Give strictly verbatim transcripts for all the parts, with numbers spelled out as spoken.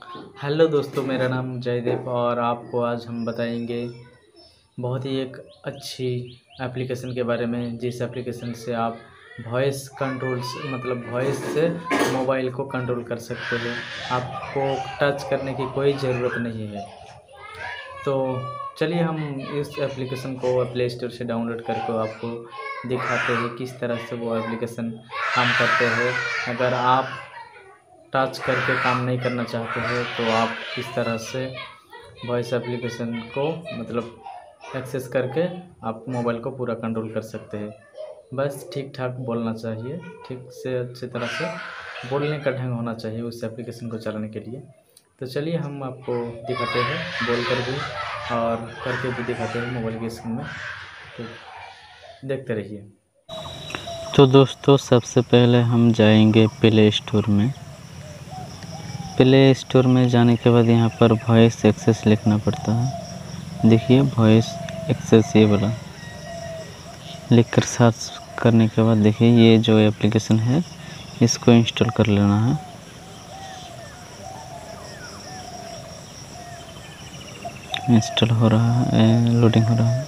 Hello दोस्तों, मेरा नाम जयदेव और आपको आज हम बताएंगे बहुत ही एक अच्छी एप्लीकेशन के बारे में, जिस एप्लीकेशन से आप वॉइस कंट्रोल्स मतलब वॉइस से मोबाइल को कंट्रोल कर सकते हैं। आपको टच करने की कोई ज़रूरत नहीं है। तो चलिए हम इस एप्लीकेशन को प्ले स्टोर से डाउनलोड करके आपको दिखाते हैं किस तरह से वो एप्लीकेशन काम करते हैं। अगर आप टच करके काम नहीं करना चाहते हैं तो आप इस तरह से वॉइस एप्लीकेशन को मतलब एक्सेस करके आप मोबाइल को पूरा कंट्रोल कर सकते हैं। बस ठीक ठाक बोलना चाहिए, ठीक से अच्छी तरह से बोलने का ढंग होना चाहिए उस एप्लीकेशन को चलाने के लिए। तो चलिए हम आपको दिखाते हैं, बोल कर भी और करके भी दिखाते हैं मोबाइल की स्क्रीन में। तो देखते रहिए। तो दोस्तों, सबसे पहले हम जाएंगे प्ले स्टोर में। प्ले स्टोर में जाने के बाद यहाँ पर वॉइस एक्सेस लिखना पड़ता है। देखिए, वॉइस एक्सेस ये वाला लिखकर सर्च करने के बाद देखिए ये जो एप्लीकेशन है इसको इंस्टॉल कर लेना है। इंस्टॉल हो रहा है, लोडिंग हो रहा है।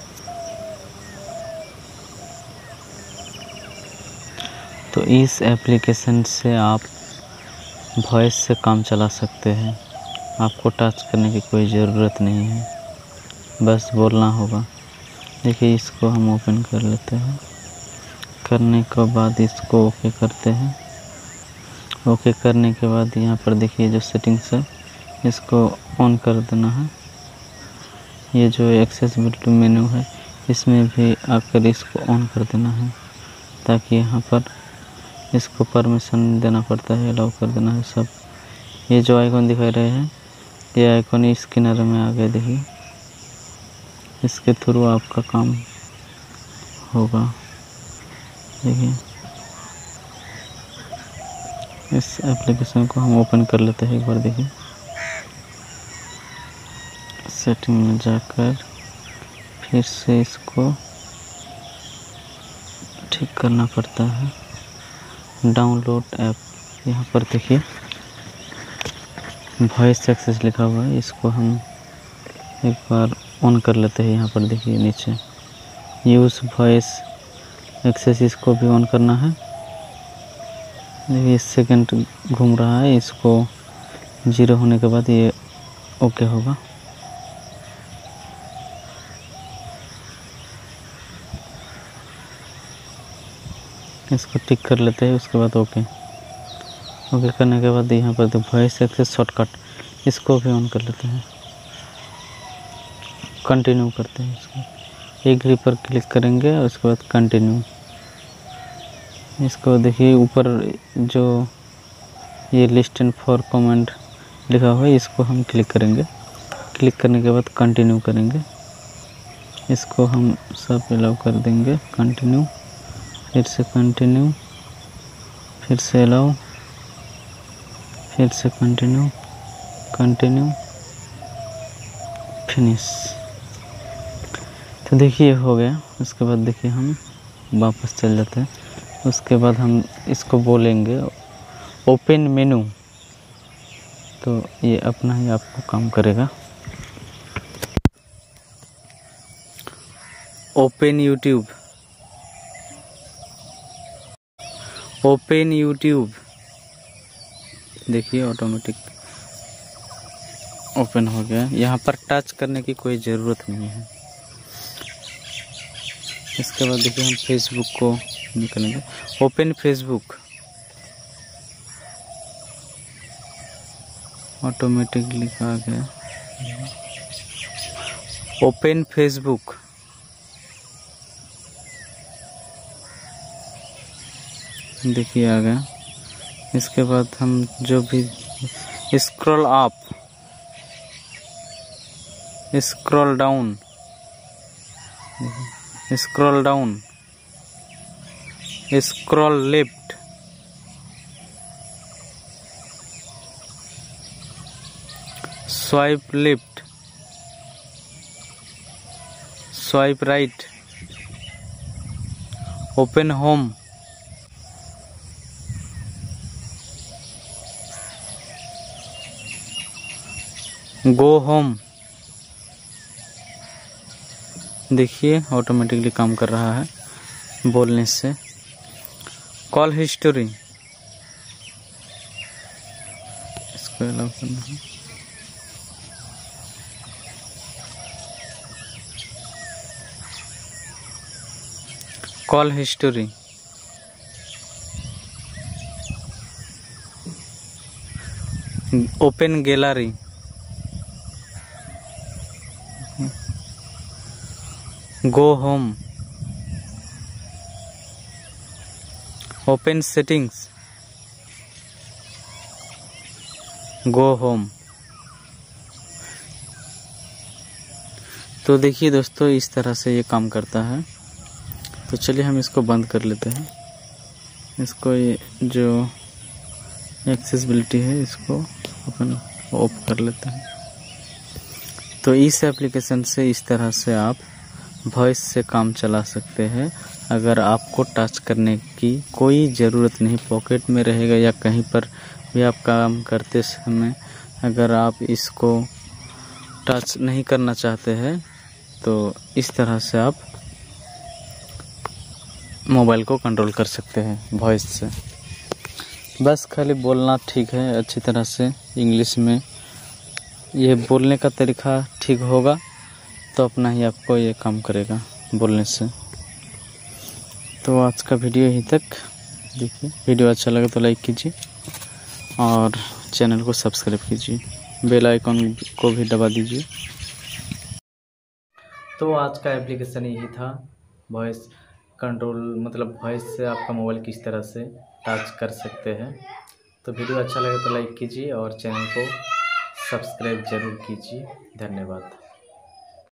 तो इस एप्लीकेशन से आप वॉइस से काम चला सकते हैं। आपको टच करने की कोई ज़रूरत नहीं है, बस बोलना होगा। देखिए, इसको हम ओपन कर लेते हैं। करने के बाद इसको ओके करते हैं। ओके करने के बाद यहाँ पर देखिए जो सेटिंग्स है इसको ऑन कर देना है। ये जो एक्सेसिबिलिटी मेनू है इसमें भी आकर इसको ऑन कर देना है, ताकि यहाँ पर इसको परमिशन देना पड़ता है, अलाउ कर देना है सब। ये जो आइकॉन दिखाई रहे हैं ये आइकॉन इस किनारे में आ गए। देखिए, इसके थ्रू आपका काम होगा। देखिए, इस एप्लीकेशन को हम ओपन कर लेते हैं एक बार। देखिए, सेटिंग में जाकर फिर से इसको ठीक करना पड़ता है। डाउनलोड ऐप, यहाँ पर देखिए वॉइस एक्सेस लिखा हुआ है, इसको हम एक बार ऑन कर लेते हैं। यहाँ पर देखिए नीचे यूज़ वॉइस एक्सेस, इसको भी ऑन करना है। देखिए सेकंड घूम रहा है, इसको जीरो होने के बाद ये ओके होगा। इसको टिक कर लेते हैं, उसके बाद ओके ओके करने के बाद यहाँ पर वॉइस एक्सेस शॉर्टकट, इसको भी ऑन कर लेते हैं। कंटिन्यू करते हैं इसको, एग्री पर क्लिक करेंगे और उसके बाद कंटिन्यू। इसको देखिए ऊपर जो ये लिस्ट एंड फॉर कमेंट लिखा हुआ है इसको हम क्लिक करेंगे। क्लिक करने के बाद कंटिन्यू करेंगे। इसको हम सब अलाउ कर देंगे। कंटिन्यू, फिर से कंटिन्यू, फिर से अलाउ, फिर से कंटिन्यू, कंटिन्यू, फिनिश। तो देखिए हो गया। उसके बाद देखिए हम वापस चल जाते हैं। उसके बाद हम इसको बोलेंगे ओपन मेनू, तो ये अपना ही आपको काम करेगा। ओपन यूट्यूब, ओपन यूट्यूब, देखिए ऑटोमेटिक ओपन हो गया। यहाँ पर टच करने की कोई ज़रूरत नहीं है। इसके बाद देखिए हम फेसबुक को निकालेंगे। ओपन फेसबुक, ऑटोमेटिकली आ गया। ओपन फेसबुक, देखिए आ गया। इसके बाद हम जो भी scroll up, scroll down, scroll down, scroll left, swipe left, swipe right, open home, go home, देखिए ऑटोमेटिकली काम कर रहा है बोलने से। कॉल हिस्ट्री, इसको अलाउ करना है। Call history, open gallery, go home, open settings, go home. तो देखिए दोस्तों, इस तरह से ये काम करता है। तो चलिए हम इसको बंद कर लेते हैं। इसको ये जो एक्सेसिबिलिटी है इसको अपन ऑफ कर लेते हैं। तो इस एप्लीकेशन से इस तरह से आप वॉइस से काम चला सकते हैं। अगर आपको टच करने की कोई ज़रूरत नहीं, पॉकेट में रहेगा या कहीं पर भी आप काम करते समय अगर आप इसको टच नहीं करना चाहते हैं तो इस तरह से आप मोबाइल को कंट्रोल कर सकते हैं वॉइस से। बस खाली बोलना ठीक है अच्छी तरह से इंग्लिश में, ये बोलने का तरीका ठीक होगा तो अपना ही आपको ये काम करेगा बोलने से। तो आज का वीडियो यहीं तक। देखिए वीडियो अच्छा लगे तो लाइक कीजिए और चैनल को सब्सक्राइब कीजिए, बेल आइकॉन को भी दबा दीजिए। तो आज का एप्लीकेशन यही था, वॉइस कंट्रोल, मतलब वॉइस से आपका मोबाइल किस तरह से टच कर सकते हैं। तो वीडियो अच्छा लगे तो लाइक कीजिए और चैनल को सब्सक्राइब ज़रूर कीजिए। धन्यवाद।